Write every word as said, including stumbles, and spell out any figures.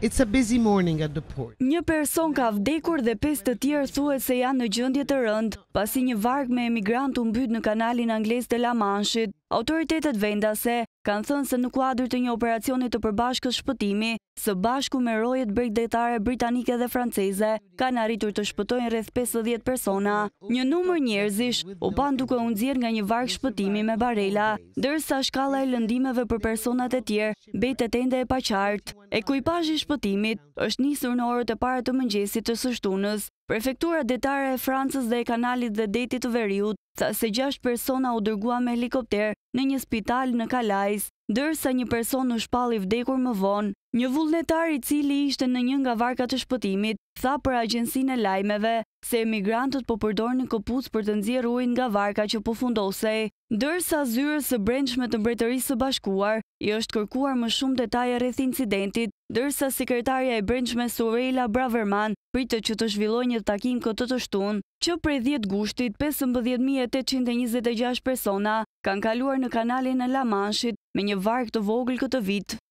It's a busy morning at the port. Një person ka vdekur dhe pesë të tjerë thuhet se janë në gjendje të rëndë pasi një varg me emigrantë u mbyt në kanalin anglez të La Manche-it. Autoritetet vendase kanë thënë se në kuadër të një operacioni të përbashkët shpëtimi, së bashku me rojet bregdetare britanike dhe franceze, kanë arritur të shpëtojnë rreth pesëdhjetë persona. Një numër njerëzish u pan duke u nxjerrë nga një varg shpëtimi me barela, ndërsa shkalla e lëndimeve për personat e tjerë mbetet ende e paqartë. Ekuipazhi i shpëtimit është nisur në orët e para të mëngjesit të së shtunës. Prefektura detare e Francës dhe e kanalit dhe detit të Veriut tha se gjashtë persona u dërgua me helikopter në një spital në Calais, ndërsa një person u shpalli vdekur më vonë. Një vullnetar i cili ishte në një nga varkat të shpëtimit tha për agjencinë e lajmeve se emigrantët po përdornin këpucë për të nxjerrë ujin nga varka që pufundosej, ndërsa zyrës së brendshme të Mbretërisë së Bashkuar i është kërkuar më shumë detaje rreth incidentit, ndërsa sekretarja e brendshme Surela Braverman pritet që të zhvillojë një takim këtë të shtunë, që prej dhjetë gushtit pesëmbëdhjetë mijë e tetëqind e njëzet e gjashtë persona kanë kaluar në kanalin e La Manche-it me një varg të vogël këtë vit.